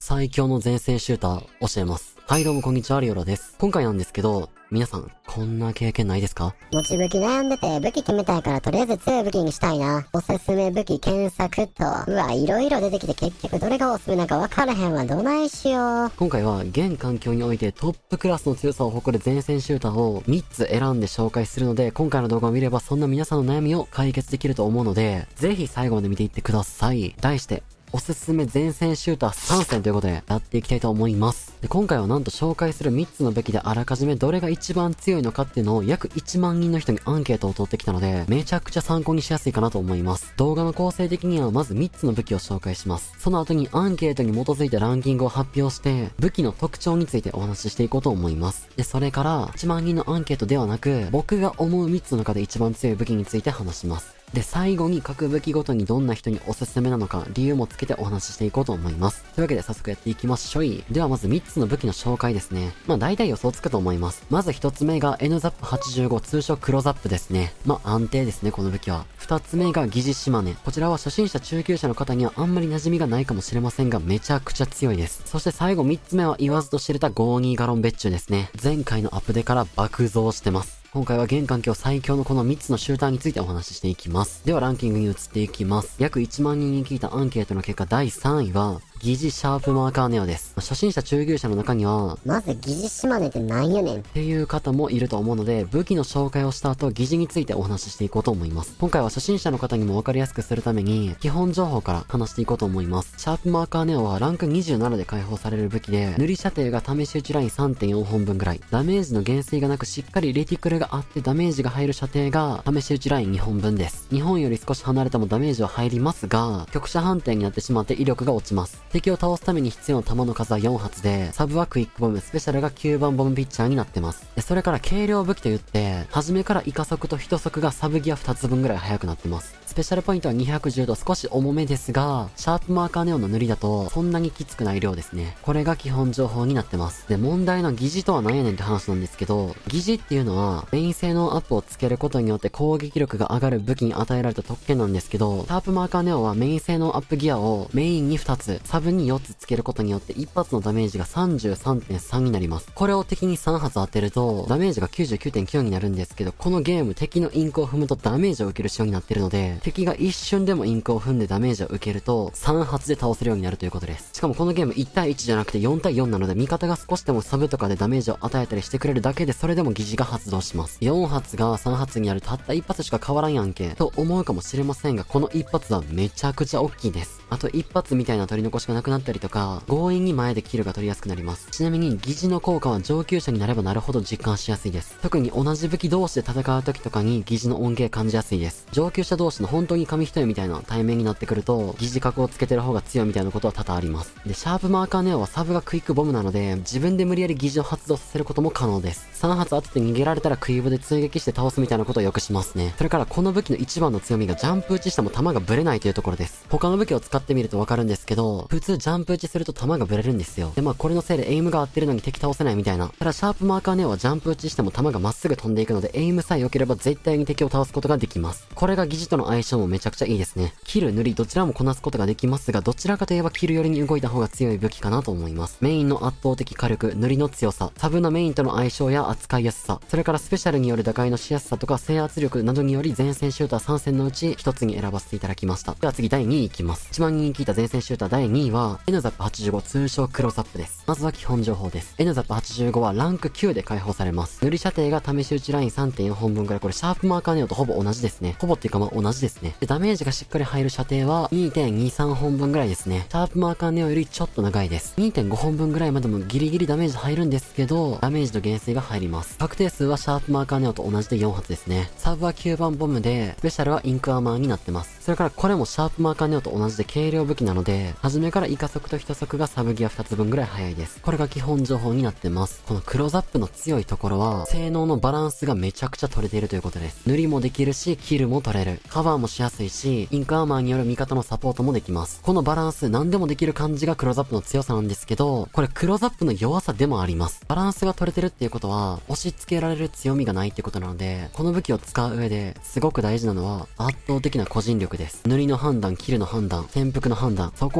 最強の前線シューター教えます。はいどうもこんにちは、リオラです。今回なんですけど、皆さん、こんな経験ないですか？ 持ち武器悩んでて武器決めたいからとりあえず強い武器にしたいな。おすすめ武器検索と。うわ、いろいろ出てきて結局どれがおすすめなんか分からへんわ。どないしよう。 今回は現環境においてトップクラスの強さを誇る前線シューターを3つ選んで紹介するので、今回の動画を見ればそんな皆さんの悩みを解決できると思うので、ぜひ最後まで見ていってください。題して、おすすめ前線シューター3選ということでやっていきたいと思います。で、今回はなんと紹介する3つの武器であらかじめどれが一番強いのかっていうのを約1万人の人にアンケートを取ってきたので、めちゃくちゃ参考にしやすいかなと思います。動画の構成的にはまず3つの武器を紹介します。その後にアンケートに基づいてランキングを発表して、武器の特徴についてお話ししていこうと思います。で、それから1万人のアンケートではなく、僕が思う3つの中で一番強い武器について話します。で、最後に各武器ごとにどんな人におすすめなのか理由もつけてお話ししていこうと思います。というわけで早速やっていきましょい。ではまず3つの武器の紹介ですね。大体予想つくと思います。まず1つ目が NZAP85 通称黒ザップですね。安定ですね、この武器は。2つ目が疑似島根。こちらは初心者中級者の方にはあんまり馴染みがないかもしれませんが、めちゃくちゃ強いです。そして最後3つ目は言わずと知れた52ガロン別注ですね。前回のアップデから爆増してます。今回は現環境最強のこの3つのシューターについてお話ししていきます。ではランキングに移っていきます。約1万人に聞いたアンケートの結果第3位は、疑似シャープマーカーネオです。初心者中級者の中には、 まず疑似島根ってなんやねんっていう方もいると思うので、武器の紹介をした後、疑似についてお話ししていこうと思います。今回は初心者の方にもわかりやすくするために、基本情報から話していこうと思います。シャープマーカーネオはランク27で解放される武器で、塗り射程が試し撃ちライン 3.4 本分ぐらい、ダメージの減衰がなくしっかりレティクルがあってダメージが入る射程が試し撃ちライン2本分です。日本より少し離れてもダメージは入りますが、局者判定になってしまって威力が落ちます。敵を倒すために必要な弾の数は4発で、サブはクイックボム、スペシャルが9番ボムピッチャーになってます。で、それから軽量武器と言って、初めからイカ速と一速がサブギア2つ分ぐらい速くなってます。スペシャルポイントは210と少し重めですが、シャープマーカーネオンの塗りだと、そんなにきつくない量ですね。これが基本情報になってます。で、問題の疑似とは何やねんって話なんですけど、疑似っていうのは、メイン性能アップをつけることによって攻撃力が上がる武器に与えられた特権なんですけど、シャープマーカーネオンはメイン性能アップギアをメインに2つ、サブに4つつけることによって一発のダメージが 33.3 になります。これを敵に3発当てると、ダメージが 99.9 になるんですけど、このゲーム敵のインクを踏むとダメージを受ける仕様になってるので、敵が一瞬でもインクを踏んでダメージを受けると、3発で倒せるようになるということです。しかもこのゲーム1対1じゃなくて4対4なので、味方が少しでもサブとかでダメージを与えたりしてくれるだけで、それでも疑似が発動します。4発が3発になるとたった1発しか変わらんやんけ、と思うかもしれませんが、この1発はめちゃくちゃ大きいです。あと1発みたいな取り残しがなくなったりとか、強引に前でキルが取りやすくなります。ちなみに疑似の効果は上級者になればなるほど実感しやすいです。特に同じ武器同士で戦う時とかに疑似の恩恵感じやすいです。上級者同士の本当に紙一重みたいな対面になってくると、疑似角をつけてる方が強いみたいなことは多々あります。で、シャープマーカーネオはサブがクイックボムなので、自分で無理やり疑似を発動させることも可能です。3発当てて逃げられたらクイブで追撃して倒すみたいなことをよくしますね。それからこの武器の一番の強みがジャンプ打ちしても弾がブレないというところです。他の武器を使ってみるとわかるんですけど、普通ジャンプ打ちすると弾がブレるんですよ。で、これのせいでエイムが合ってるのに敵倒せないみたいな。ただシャープマーカーネオはジャンプ打ちしても弾がまっすぐ飛んでいくので、エイムさえ良ければ絶対に敵を倒すことができます。これが疑似との相性もめちゃくちゃいいですね。キル、塗り、どちらもこなすことができますが、どちらかといえばキル寄りに動いた方が強い武器かなと思います。メインの圧倒的火力、塗りの強さ、サブのメインとの相性や扱いやすさ、それからスペシャルによる打開のしやすさとか制圧力などにより前線シューター3戦のうち1つに選ばせていただきました。では次第2位いきます。1万人に聞いた前線シューター第2位は、NZAP85 通称黒ザップです。まずは基本情報です。NZAP85 はランク9で解放されます。塗り射程が試し撃ちライン 3.4 本分くらい、これシャープマーカーネオとほぼ同じですね。ほぼっていうか同じですね。で、ダメージがしっかり入る射程は 2.23 本分ぐらいですね。シャープマーカーネオよりちょっと長いです。2.5 本分ぐらいまでもギリギリダメージ入るんですけど、ダメージと減衰が入ります。確定数はシャープマーカーネオと同じで4発ですね。サブは9番ボムで、スペシャルはインクアーマーになってます。それからこれもシャープマーカーネオと同じで軽量武器なので、初めからイカ速と一速がサブギア2つ分ぐらい速いです。これが基本情報になってます。この黒ザップの強いところは、性能のバランスがめちゃくちゃ取れているということです。塗りもできるし、キルも取れる。カバーもしやすいし、インクアーマーによる味方のサポートもできます。このバランス、何でもできる感じが黒ザップの強さなんですけど、これ黒ザップの弱さでもあります。バランスが取れてるっていうことは、押し付けられる強みがないってことなので、この武器を使う上ですごく大事なのは、圧倒的な個人力です。塗りの判断、キルの判断、潜伏の判断、そこがめちゃくちゃ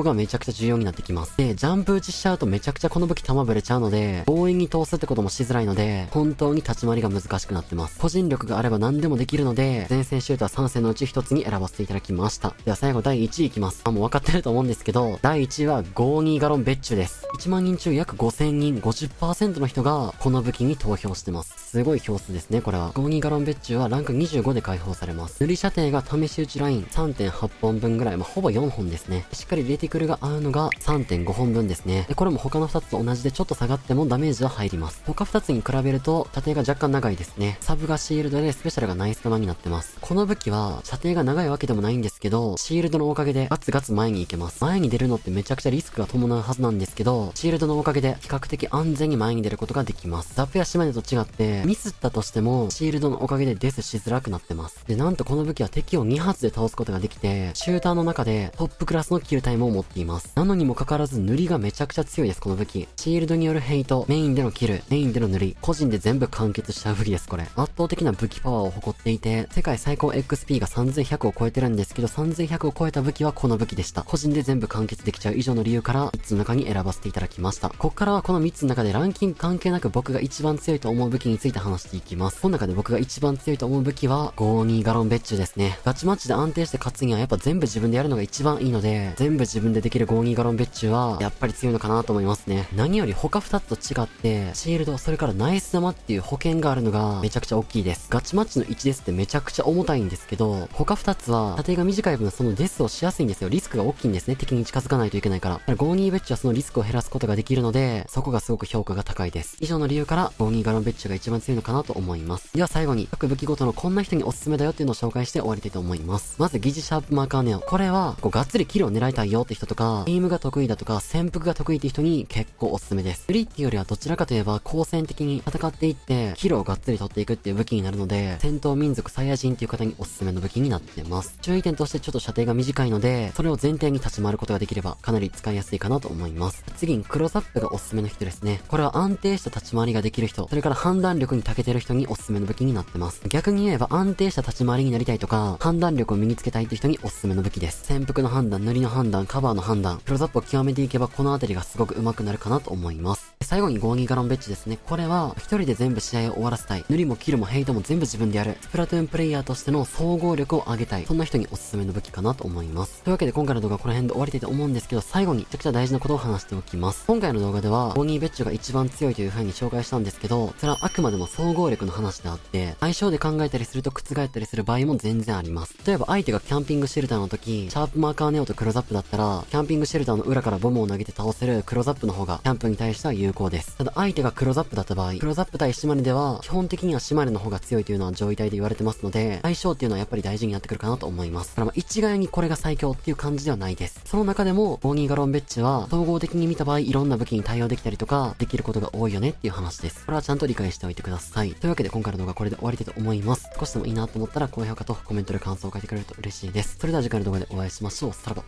ちゃ重要になってきます。で、ジャンプ打ちしちゃうとめちゃくちゃこの武器弾ぶれちゃうので、強引に通すってこともしづらいので、本当に立ち回りが難しくなってます。個人力があれば何でもできるので、前線シュートは3戦のうち1つに選ばせていただきました。では最後第1位いきます。もう分かってると思うんですけど、第1位は52ガロン別注です。1万人中約5000人、50% の人がこの武器に投票してます。すごい票数ですね、これは。52ガロン別注はランク25で開放されます。塗り射程が試し撃ちライン 3.8 本分ぐらい、ほぼ4本ですね。しっかりレティクルが合うのが 3.5 本分ですね。で、これも他の2つと同じでちょっと下がってもダメージは入ります。他2つに比べると射程が若干長いですね。サブがシールドでスペシャルがナイス玉になってます。この武器は射程が長いわけでもないんですけど、シールドのおかげでガツガツ前に行けます。前に出るのってめちゃくちゃリスクが伴うはずなんですけど、シールドのおかげで比較的安全に前に出ることができます。ザップやシマネと違ってミスったとしてもシールドのおかげでデスしづらくなってます。で、なんとこの武器は敵を2発で倒すことができて、シューターの中でトップクラスのキルタイムを持っています。なのにもかかわらず塗りがめちゃくちゃ強いです、この武器。シールドによるヘイト、メインでのキル、メインでの塗り、個人で全部完結しちゃう武器です、これ。圧倒的な武器パワーを誇っていて、世界最高 XP が3100を超えてるんですけど、3100を超えた武器はこの武器でした。個人で全部完結できちゃう以上の理由から3つの中に選ばせていただきました。こっからはこの3つの中でランキング関係なく僕が一番強いと思う武器について話していきます。この中で僕が一番強いと思う武器は52ガロン別注ですね。ガチマッチで安定して勝つにはやっぱ全部自分でやるのが一番いいので、全部自分でできる52ガロン別注はやっぱり強いのかなと思いますね。何より他2つと違って、シールド、それからナイス玉っていう保険があるのがめちゃくちゃ大きいです。ガチマッチの1デスってめちゃくちゃ重たいんですけど、他2つは射程が短い分そのデスをしやすいんですよ。リスクが大きいんですね。敵に近づかないといけないから。だから52別注はそのリスクを減らすことができるので、そこがすごく評価が高いです。以上の理由から52ガロン別注が一番強いのかなと思います。では最後に各武器ごとのこんな人におすすめだよっていうのを紹介して終わりたいと思います。まず疑似シャープマーカーネオ。これはがっつりキルを狙いたいよって人とか、エイムが得意だとか、潜伏が得意って人に結構おすすめです。フリーっていうよりはどちらかといえば好戦的に戦っていってキルをがっつり取っていくっていう武器になるので、戦闘民族サイヤ人っていう方におすすめの武器になってます。注意点としてちょっと射程が短いので、それを前提に立ち回ることができればかなり使いやすいかなと思います。次にクロスアップがおすすめの人ですね。これは安定した立ち回りができる人、それから判断力に長けてる人におすすめの武器になってます。逆に言えば安定した立ち回りになりたいとか、判断力を身につけたいって人におすすめの武器です。潜伏の判断、塗りの判断、カバーの判断、クロスアップを極めていけばこのあたりがすごく上手くなるかなと思います。最後に52ガロンベッチですね。これは一人で全部試合を終わらせたい。塗りもキルもヘイトも全部自分でやる。スプラトゥーンプレイヤーとしての総合力を上げたい。そんな人におすすめの武器かなと思います。というわけで今回の動画はこの辺で終わりたいと思うんですけど、最後にめちゃくちゃ大事なことを話しておきます。今回の動画では52ベッチが一番強いという風に紹介したんですけど、それはあくまでも総合力の話であって、相性で考えたりすると覆ったりする場合も全然あります。例えば相手がキャンピングシェルターの時、シャープマーカーネオとクローズアップだったら、キャンピングシェルターの裏からボムを投げて倒せるクローズアップの方がキャンプに対しては有効です。ただ相手がクローズアップだった場合、クローズアップ対シマネでは基本的にはシマネの方が強いというのは上位体で言われてますので、相性っていうのはやっぱり大事になってくるかなと思います。だから一概にこれが最強っていう感じではないです。その中でも52ガロンベッチは総合的に見た場合いろんな武器に対応できたりとかできることが多いよねっていう話です。これはちゃんと理解しておいてください。というわけで今回の動画はこれで終わりたいと思います。少しでもいいなと思ったら高評価とコメントで感想を書いてくれると嬉しいです。それでは次回の動画でお会いしましょう。さらば。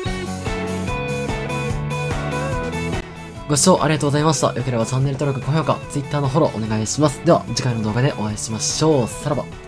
ご視聴ありがとうございました。よければチャンネル登録、高評価、Twitter のフォローお願いします。では次回の動画でお会いしましょう。さらば。